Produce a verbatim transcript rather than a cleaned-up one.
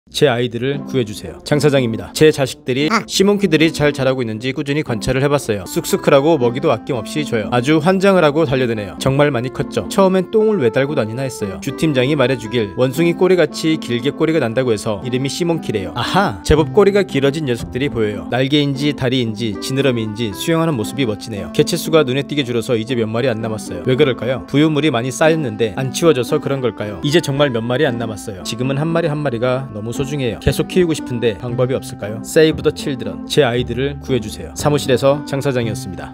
제 아이들을 구해주세요. 장사장입니다. 제 자식들이 시몬키들이 잘 자라고 있는지 꾸준히 관찰을 해봤어요. 쑥쑥 크라고 먹이도 아낌없이 줘요. 아주 환장을 하고 달려드네요. 정말 많이 컸죠. 처음엔 똥을 왜 달고 다니나 했어요. 주팀장이 말해주길 원숭이 꼬리같이 길게 꼬리가 난다고 해서 이름이 시몬키래요. 아하! 제법 꼬리가 길어진 녀석들이 보여요. 날개인지 다리인지 지느러미인지 수영하는 모습이 멋지네요. 개체수가 눈에 띄게 줄어서 이제 몇 마리 안 남았어요. 왜 그럴까요? 부유물이 많이 쌓였는데 안 치워져서 그런 걸까요? 이제 정말 몇 마리 안 남았어요. 지금은 한 마리 한 마리가 너무 소중해요. 계속 키우고 싶은데 방법이 없을까요? Save the children. 제 아이들을 구해주세요. 사무실에서 장사장이었습니다.